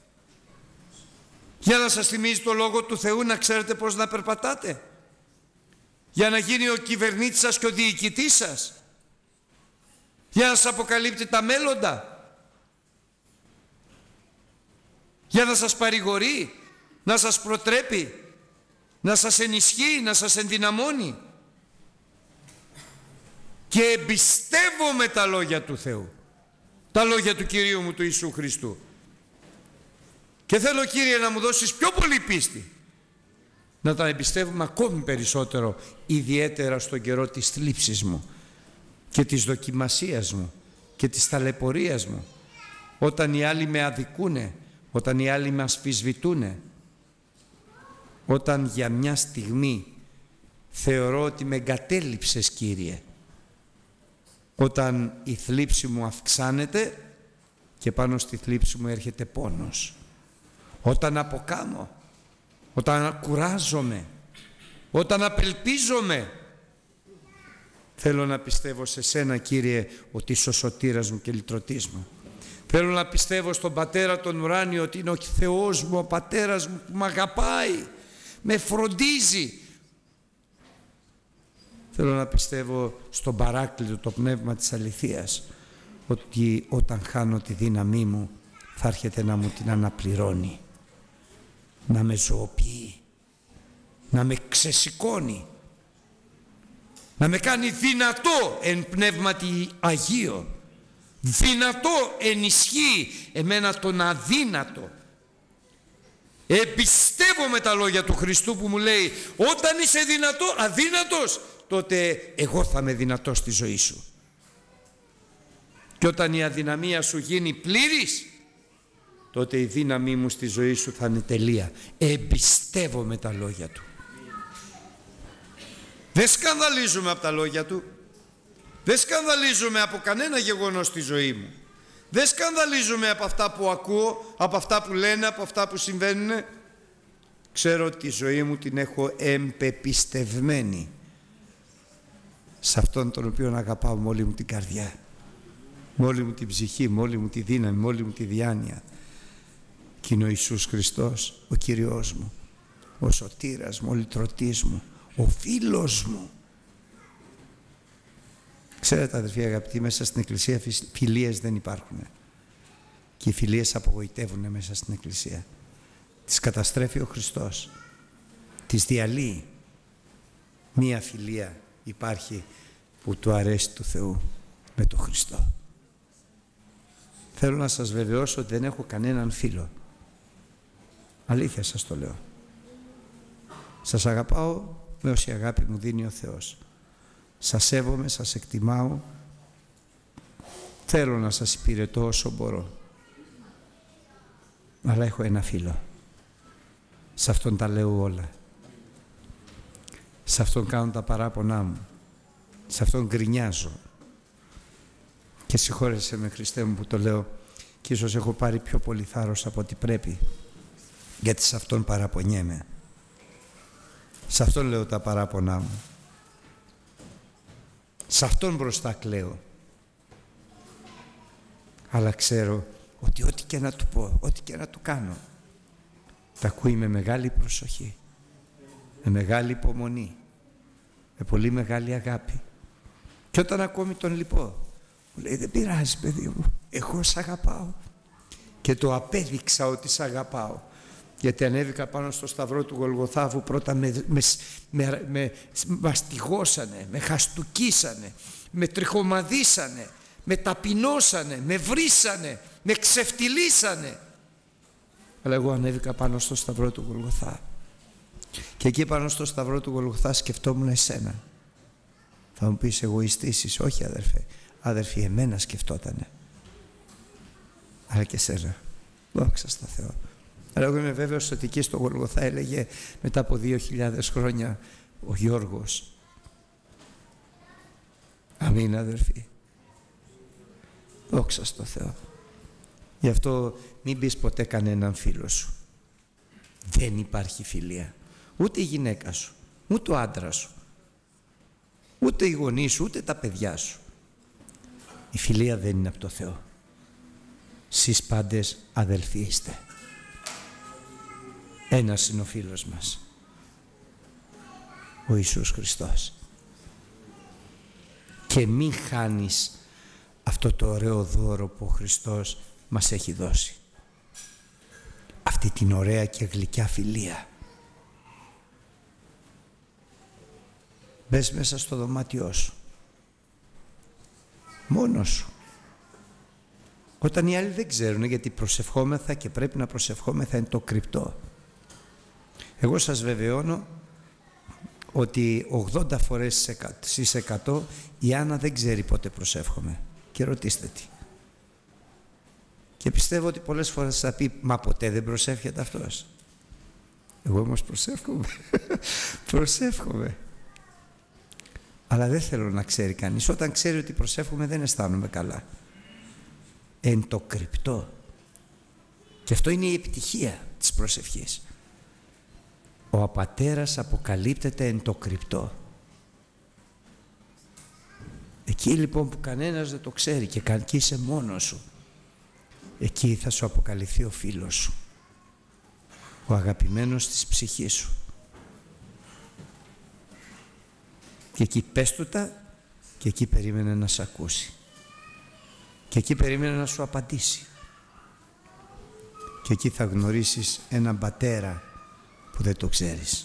Για να σας θυμίζει το Λόγο του Θεού, να ξέρετε πώς να περπατάτε. Για να γίνει ο κυβερνήτης σας και ο διοικητής σας. Για να σας αποκαλύπτει τα μέλλοντα. Για να σας παρηγορεί, να σας προτρέπει, να σας ενισχύει, να σας ενδυναμώνει. Και εμπιστεύομαι τα λόγια του Θεού, τα λόγια του Κυρίου μου του Ιησού Χριστού. Και θέλω, Κύριε, να μου δώσεις πιο πολύ πίστη, να τα εμπιστεύουμε ακόμη περισσότερο, ιδιαίτερα στον καιρό της θλίψης μου και της δοκιμασίας μου και της ταλαιπωρίας μου, όταν οι άλλοι με αδικούνε, όταν οι άλλοι με αμφισβητούνε, όταν για μια στιγμή θεωρώ ότι με εγκατέλειψες, Κύριε, όταν η θλίψη μου αυξάνεται και πάνω στη θλίψη μου έρχεται πόνος, όταν αποκάμω, όταν κουράζομαι, όταν απελπίζομαι, θέλω να πιστεύω σε Σένα, Κύριε, ότι είσαι ο σωτήρας μου και λυτρωτής μου. Θέλω να πιστεύω στον Πατέρα τον ουράνιο, ότι είναι ο Θεός μου, ο Πατέρας μου, που με αγαπάει, με φροντίζει. Θέλω να πιστεύω στον Παράκλητο, το Πνεύμα της αληθείας, ότι όταν χάνω τη δύναμή μου θα έρχεται να μου την αναπληρώνει, να με ζωοποιεί, να με ξεσηκώνει, να με κάνει δυνατό εν πνεύματι Αγίο, δυνατό ενισχύει εμένα τον αδύνατο. Εμπιστεύομαι τα λόγια του Χριστού που μου λέει, όταν είσαι αδύνατος, τότε εγώ θα είμαι δυνατός στη ζωή σου. Και όταν η αδυναμία σου γίνει πλήρης, τότε η δύναμή μου στη ζωή σου θα είναι τελεία. Εμπιστεύομαι τα λόγια του. Δεν σκανδαλίζομαι από τα λόγια του. Δεν σκανδαλίζομαι από κανένα γεγονός στη ζωή μου. Δεν σκανδαλίζομαι από αυτά που ακούω, από αυτά που λένε, από αυτά που συμβαίνουν. Ξέρω ότι τη ζωή μου την έχω εμπεπιστευμένη σε αυτόν τον οποίο αγαπάω με όλη μου την καρδιά, με όλη μου την ψυχή, με όλη μου τη δύναμη, με όλη μου τη διάνοια. Και είναι ο Ιησούς Χριστός, ο Κύριος μου, ο σωτήρας μου, ο λυτρωτής μου, ο φίλος μου. Ξέρετε, αδερφοί αγαπητοί, μέσα στην Εκκλησία φιλίες δεν υπάρχουν. Και οι φιλίες απογοητεύουν μέσα στην Εκκλησία. Τις καταστρέφει ο Χριστός. Τις διαλύει. Μία φιλία υπάρχει που του αρέσει του Θεού με τον Χριστό. Θέλω να σας βεβαιώσω ότι δεν έχω κανέναν φίλο. Αλήθεια σας το λέω. Σας αγαπάω με όση αγάπη μου δίνει ο Θεός. Σας σέβομαι, σας εκτιμάω. Θέλω να σας υπηρετώ όσο μπορώ. Αλλά έχω ένα φίλο. Σε αυτόν τα λέω όλα. Σε αυτόν κάνω τα παράπονά μου. Σε αυτόν γκρινιάζω. Και συγχώρεσαι με, Χριστέ μου, που το λέω, και ίσως έχω πάρει πιο πολύ θάρρος από ό,τι πρέπει, γιατί σε αυτόν παραπονιέμαι. Σε αυτόν λέω τα παράπονά μου. Σε αυτόν μπροστά κλαίω. Αλλά ξέρω ότι ό,τι και να του πω, ό,τι και να του κάνω, τα ακούει με μεγάλη προσοχή, με μεγάλη υπομονή, με πολύ μεγάλη αγάπη. Και όταν ακόμη τον λυπώ, μου λέει, δεν πειράζει παιδί μου, εγώ σ' αγαπάω. Και το απέδειξα ότι σ' αγαπάω. Γιατί ανέβηκα πάνω στο σταυρό του Γολγοθά, πρώτα με μαστιγώσανε, με χαστουκίσανε, με τριχομαδίσανε, με ταπεινώσανε, με βρίσανε, με ξεφτυλίσανε. Αλλά εγώ ανέβηκα πάνω στο σταυρό του Γολγοθά. Και εκεί πάνω στο σταυρό του Γολγοθά σκεφτόμουν εσένα. Θα μου πεις εγωιστής είσαι. Όχι αδερφέ. Αδερφοί, εμένα σκεφτότανε. Αλλά και εσένα. Δόξα στο Θεό. Αλλά εγώ είμαι βέβαιος ότι εκεί στο Γολγοθά έλεγε μετά από 2.000 χρόνια ο Γιώργος. Αμήν αδερφοί. Δόξα στο Θεό. Γι' αυτό μην πεις ποτέ κανέναν φίλο σου. Δεν υπάρχει φιλία. Ούτε η γυναίκα σου, ούτε ο άντρας σου, ούτε οι γονείς σου, ούτε τα παιδιά σου. Η φιλία δεν είναι από το Θεό. Σεις πάντες αδελφοί είστε. Ένας είναι ο φίλος μας, ο Ιησούς Χριστός. Και μην χάνεις αυτό το ωραίο δώρο που ο Χριστός μας έχει δώσει. Αυτή την ωραία και γλυκιά φιλία. Μπες μέσα στο δωμάτιό σου. Μόνος σου. Όταν οι άλλοι δεν ξέρουν, γιατί προσευχόμεθα και πρέπει να προσευχόμεθα εν το κρυπτό. Εγώ σας βεβαιώνω ότι 80 φορές στις 100 η Άννα δεν ξέρει πότε προσεύχομαι. Και ρωτήστε τι. Και πιστεύω ότι πολλές φορές θα πει, μα ποτέ δεν προσεύχεται αυτός. Εγώ όμως προσεύχομαι. Προσεύχομαι. Αλλά δεν θέλω να ξέρει κανείς. Όταν ξέρει ότι προσεύχομαι δεν αισθάνομαι καλά. Εν το κρυπτό. Και αυτό είναι η επιτυχία της προσευχής. Ο Απατέρας αποκαλύπτεται εν το κρυπτό. Εκεί λοιπόν που κανένας δεν το ξέρει και είσαι μόνος σου, εκεί θα σου αποκαλυφθεί ο φίλος σου, ο αγαπημένος της ψυχής σου. Και εκεί πες του τα και εκεί περίμενε να σε ακούσει. Και εκεί περίμενε να σου απαντήσει. Και εκεί θα γνωρίσεις έναν πατέρα που δεν το ξέρεις.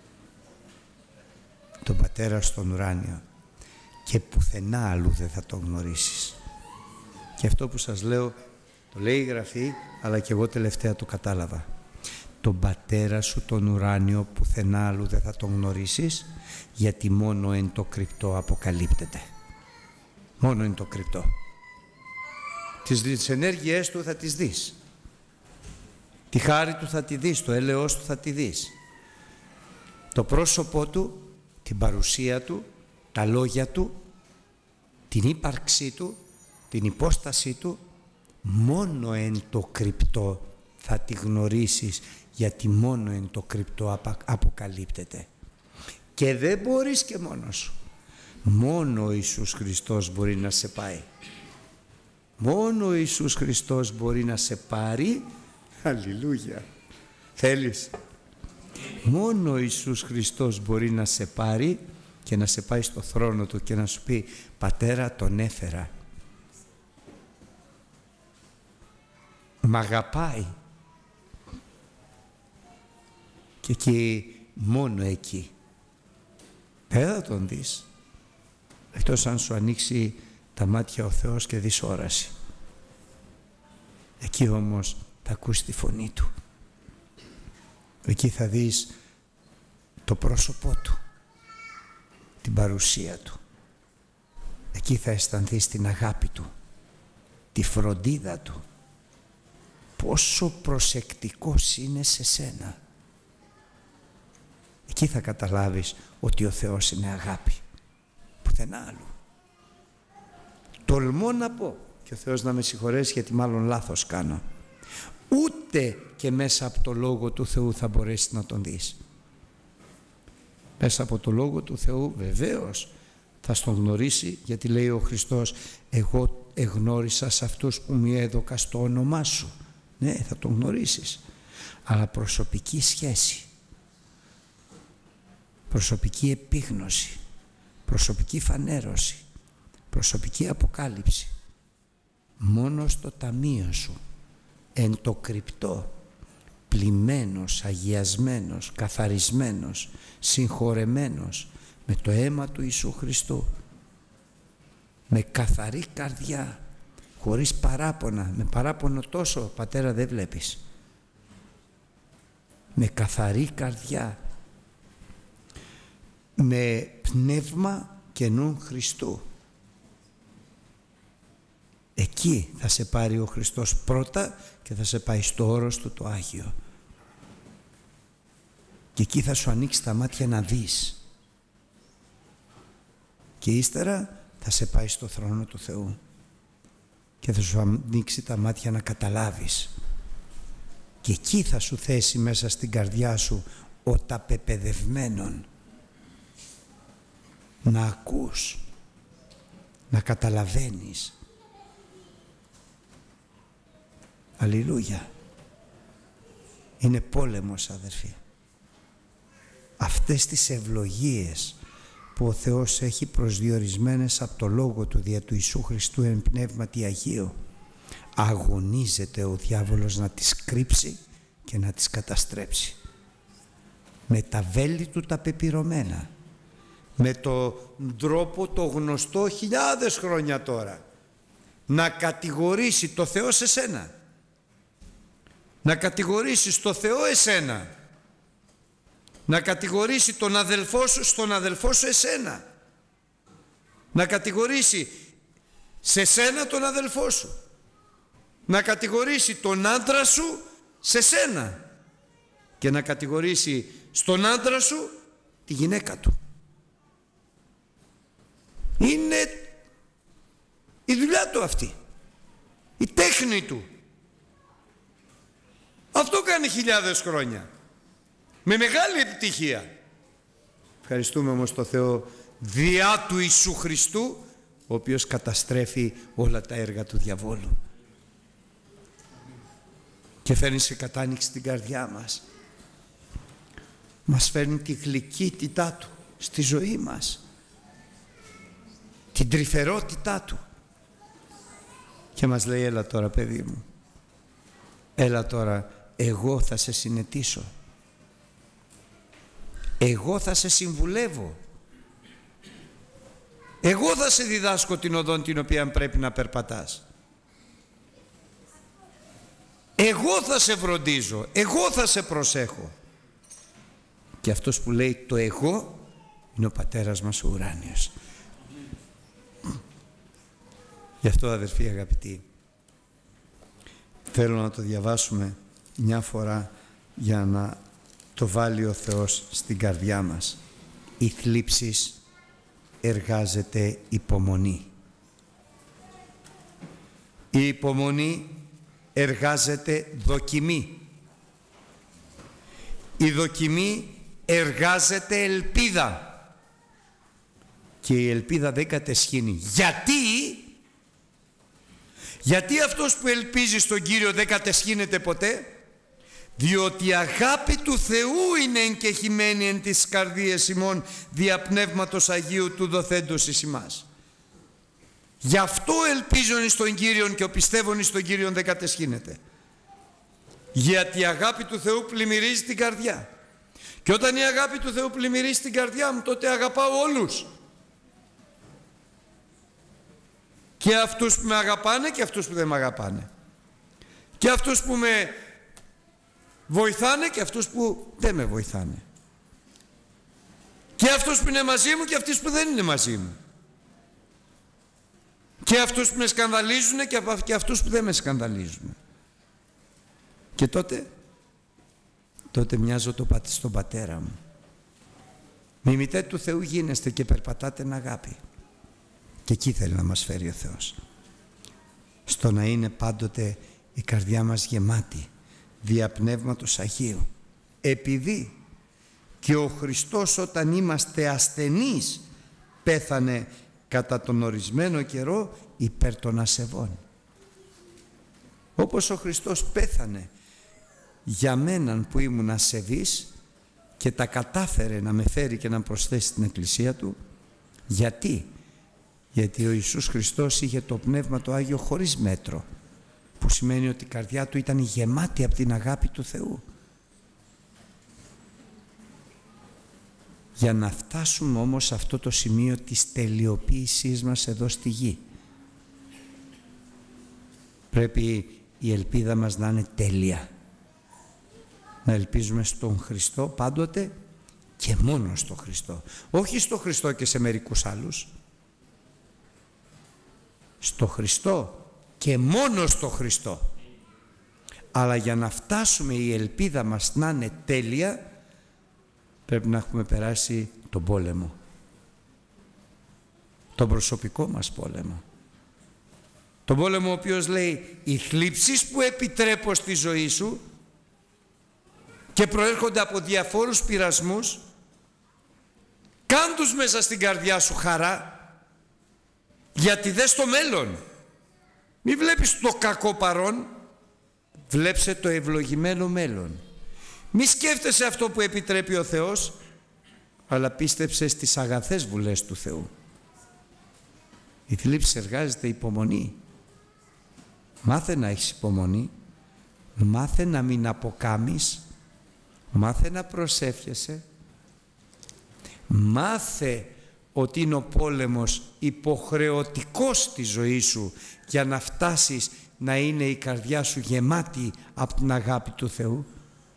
Τον πατέρα στον ουράνιο. Και πουθενά αλλού δεν θα τον γνωρίσεις. Και αυτό που σας λέω, το λέει η Γραφή, αλλά και εγώ τελευταία το κατάλαβα. Τον πατέρα σου τον ουράνιο πουθενά αλλού δεν θα τον γνωρίσεις, γιατί μόνο εν το κρυπτό αποκαλύπτεται. Μόνο εν το κρυπτό. Τις ενέργειές του θα τις δεις. Τη χάρη του θα τη δεις, το έλεος του θα τη δεις. Το πρόσωπό του, την παρουσία του, τα λόγια του, την ύπαρξή του, την υπόστασή του, μόνο εν το κρυπτό θα τη γνωρίσεις, γιατί μόνο εν το κρυπτό αποκαλύπτεται. Και δεν μπορείς και μόνος σου. Μόνο ο Ιησούς Χριστός μπορεί να σε πάει. Μόνο ο Ιησούς Χριστός μπορεί να σε πάρει. Αλληλούια. Θέλεις? Μόνο ο Ιησούς Χριστός μπορεί να σε πάρει και να σε πάει στο θρόνο του και να σου πει, Πατέρα, τον έφερα. Μ' αγαπάει. Και εκεί, μόνο εκεί, δεν θα τον δεις, εκτός αν σου ανοίξει τα μάτια ο Θεός και δεις όραση. Εκεί όμως θα ακούσει τη φωνή Του. Εκεί θα δεις το πρόσωπό Του, την παρουσία Του. Εκεί θα αισθανθείς την αγάπη Του, τη φροντίδα Του. Πόσο προσεκτικός είναι σε σένα. Εκεί θα καταλάβεις ότι ο Θεός είναι αγάπη, πουθενά άλλου. Τολμώ να πω, και ο Θεός να με συγχωρέσει γιατί μάλλον λάθος κάνω, ούτε και μέσα από το Λόγο του Θεού θα μπορέσεις να τον δεις. Μέσα από το Λόγο του Θεού βεβαίως θα στον γνωρίσει, γιατί λέει ο Χριστός, εγώ εγνώρισα σε αυτούς που μου έδωκα στο όνομά σου. Ναι, θα τον γνωρίσεις, αλλά προσωπική σχέση, προσωπική επίγνωση, προσωπική φανέρωση, προσωπική αποκάλυψη, μόνο στο ταμείο σου, εν το κρυπτό, πλημμένος, αγιασμένος, καθαρισμένος, συγχωρεμένος με το αίμα του Ιησού Χριστού, με καθαρή καρδιά, χωρίς παράπονα. Με παράπονο τόσο, Πατέρα, δεν βλέπεις. Με καθαρή καρδιά, με πνεύμα καινού Χριστού. Εκεί θα σε πάρει ο Χριστός πρώτα και θα σε πάει στο όρος Του το Άγιο. Και εκεί θα σου ανοίξει τα μάτια να δεις. Και ύστερα θα σε πάει στο θρόνο του Θεού και θα σου ανοίξει τα μάτια να καταλάβεις. Και εκεί θα σου θέσει μέσα στην καρδιά σου ο ταπεπαιδευμένον να ακούς, να καταλαβαίνεις. Αλληλούια. Είναι πόλεμος, αδερφοί. Αυτές τις ευλογίες που ο Θεός έχει προσδιορισμένες από το Λόγο Του δια του Ιησού Χριστού εν πνεύματι Αγίου, αγωνίζεται ο διάβολος να τις κρύψει και να τις καταστρέψει. Με τα βέλη του τα πεπυρωμένα, με τον τρόπο το γνωστό χιλιάδες χρόνια τώρα, να κατηγορήσει το Θεό σε σένα, να κατηγορήσεις το Θεό εσένα, να κατηγορήσει τον αδελφό σου στον αδελφό σου εσένα, να κατηγορήσει σε σένα τον αδελφό σου, να κατηγορήσει τον άντρα σου σε σένα και να κατηγορήσει στον άντρα σου τη γυναίκα του. Είναι η δουλειά του αυτή, η τέχνη του. Αυτό κάνει χιλιάδες χρόνια με μεγάλη επιτυχία. Ευχαριστούμε όμως το Θεό διά του Ιησού Χριστού, ο οποίος καταστρέφει όλα τα έργα του διαβόλου και φέρνει σε κατάνοιξη την καρδιά μας. Μας φέρνει τη γλυκύτητά Του στη ζωή μας, την τρυφερότητά Του και μας λέει, έλα τώρα παιδί μου, έλα τώρα, εγώ θα σε συνετίσω, εγώ θα σε συμβουλεύω, εγώ θα σε διδάσκω την οδόν την οποία πρέπει να περπατάς, εγώ θα σε φροντίζω, εγώ θα σε προσέχω. Και αυτός που λέει το εγώ είναι ο Πατέρας μας ο ουράνιος. Γι' αυτό, αδερφοί αγαπητοί, θέλω να το διαβάσουμε μια φορά για να το βάλει ο Θεός στην καρδιά μας. Η θλίψης εργάζεται υπομονή. Η υπομονή εργάζεται δοκιμή. Η δοκιμή εργάζεται ελπίδα. Και η ελπίδα δεν κατεσχύνει. Γιατί αυτός που ελπίζει στον Κύριο δεν κατεσχύνεται ποτέ? Διότι η αγάπη του Θεού είναι εγκεχημένη εν τις καρδίες ημών δια Πνεύματος Αγίου του δοθέντος εις ημάς. Γι' αυτό ελπίζον εις τον Κύριον και ο πιστεύων εις τον Κύριον δεν κατεσχύνεται. Γιατί η αγάπη του Θεού πλημμυρίζει την καρδιά. Και όταν η αγάπη του Θεού πλημμυρίσει την καρδιά μου, τότε αγαπάω όλους. Και αυτούς που με αγαπάνε και αυτούς που δεν με αγαπάνε. Και αυτούς που με βοηθάνε και αυτούς που δεν με βοηθάνε. Και αυτούς που είναι μαζί μου και αυτούς που δεν είναι μαζί μου. Και αυτούς που με σκανδαλίζουν και αυτούς που δεν με σκανδαλίζουν. Και τότε μοιάζω στον πατέρα μου. Μιμητέ του Θεού γίνεστε και περπατάτε εν αγάπη. Και εκεί θέλει να μας φέρει ο Θεός. Στο να είναι πάντοτε η καρδιά μας γεμάτη δια Πνεύματος Αγίου. Επειδή και ο Χριστός όταν είμαστε ασθενείς πέθανε κατά τον ορισμένο καιρό υπέρ των ασεβών. Όπως ο Χριστός πέθανε για μέναν που ήμουν ασεβής και τα κατάφερε να με φέρει και να προσθέσει στην Εκκλησία Του. Γιατί? Γιατί ο Ιησούς Χριστός είχε το Πνεύμα το Άγιο χωρίς μέτρο, που σημαίνει ότι η καρδιά Του ήταν γεμάτη από την αγάπη του Θεού. Για να φτάσουμε όμως σε αυτό το σημείο της τελειοποίησής μας εδώ στη γη, πρέπει η ελπίδα μας να είναι τέλεια. Να ελπίζουμε στον Χριστό πάντοτε και μόνο στον Χριστό. Όχι στον Χριστό και σε μερικούς άλλους. Στο Χριστό και μόνο στο Χριστό. Αλλά για να φτάσουμε η ελπίδα μας να είναι τέλεια, πρέπει να έχουμε περάσει τον πόλεμο. Τον προσωπικό μας πόλεμο. Τον πόλεμο ο οποίος λέει οι θλίψεις που επιτρέπω στη ζωή σου και προέρχονται από διαφόρους πειρασμούς, κάν τους μέσα στην καρδιά σου χαρά, γιατί δες το μέλλον. Μη βλέπεις το κακό παρόν, βλέψε το ευλογημένο μέλλον. Μη σκέφτεσαι αυτό που επιτρέπει ο Θεός, αλλά πίστεψε στις αγαθές βουλές του Θεού. Η θλίψη εργάζεται υπομονή. Μάθε να έχεις υπομονή, μάθε να μην αποκάμεις, μάθε να προσεύχεσαι, μάθε ότι είναι ο πόλεμος υποχρεωτικός στη ζωή σου για να φτάσεις να είναι η καρδιά σου γεμάτη από την αγάπη του Θεού.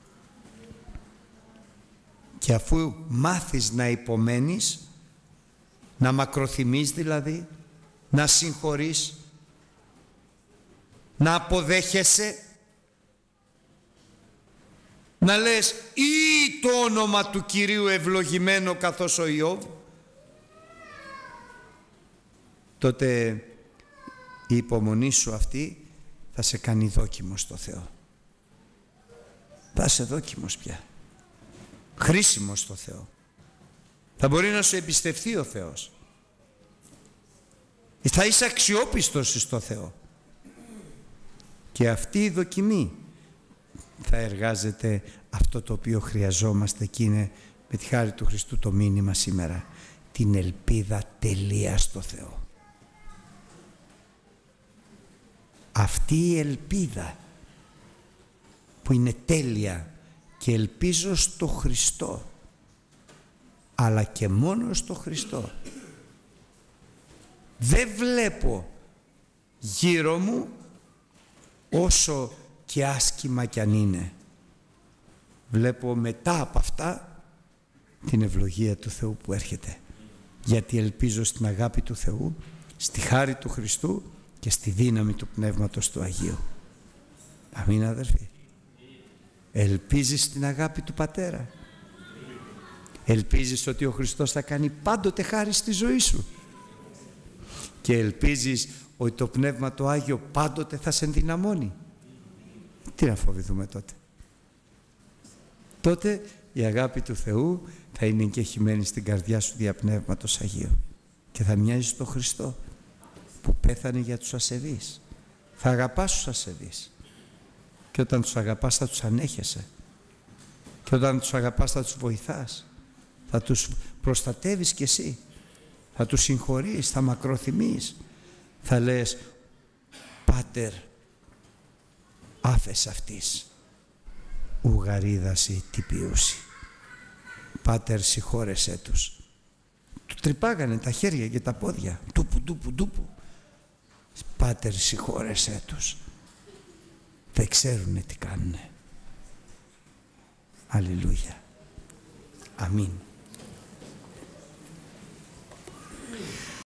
Και αφού μάθεις να υπομένεις, να μακροθυμείς δηλαδή, να συγχωρείς, να αποδέχεσαι, να λες ή το όνομα του Κυρίου ευλογημένο καθώς ο Ιώβ, τότε η υπομονή σου αυτή θα σε κάνει δόκιμο στο Θεό. Θα είσαι δόκιμος πια. Χρήσιμος στο Θεό. Θα μπορεί να σου εμπιστευτεί ο Θεός. Θα είσαι αξιόπιστος στο Θεό. Και αυτή η δοκιμή θα εργάζεται αυτό το οποίο χρειαζόμαστε και είναι με τη χάρη του Χριστού το μήνυμα σήμερα. Την ελπίδα τελεία στο Θεό. Αυτή η ελπίδα που είναι τέλεια και ελπίζω στο Χριστό, αλλά και μόνο στο Χριστό. Δεν βλέπω γύρω μου όσο και άσχημα κι αν είναι. Βλέπω μετά από αυτά την ευλογία του Θεού που έρχεται. Γιατί ελπίζω στην αγάπη του Θεού, στη χάρη του Χριστού και στη δύναμη του Πνεύματος του Αγίου. Αμήν αδερφοί. Ελπίζεις στην αγάπη του Πατέρα. Ελπίζεις ότι ο Χριστός θα κάνει πάντοτε χάρη στη ζωή σου. Και ελπίζεις ότι το Πνεύμα το Άγιο πάντοτε θα σε ενδυναμώνει. Τι να φοβηθούμε τότε. Τότε η αγάπη του Θεού θα είναι εγκεχημένη στην καρδιά σου δια Πνεύματος Αγίου. Και θα μοιάζει στον Χριστό που πέθανε για τους ασεβείς. Θα αγαπάς τους ασεβείς. Και όταν τους αγαπάς θα τους ανέχεσαι. Και όταν τους αγαπάς θα τους βοηθάς. Θα τους προστατεύεις κι εσύ. Θα τους συγχωρείς, θα μακροθυμείς. Θα λες, Πάτερ, άφες αυτής, ουγαρίδαση τυπίουση. Πάτερ, συγχώρεσέ τους. Του τρυπάγανε τα χέρια και τα πόδια. Τούπου, τούπου, τούπου. Πάτερ, συγχώρεσέ τους. Δεν ξέρουνε τι κάνουνε. Αλληλούια. Αμήν.